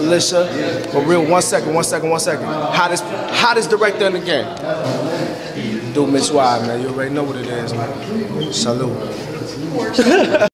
Militia. For real, one second. Hottest director in the game. Do MitchWhy, man. You already know what it is, man. Salute.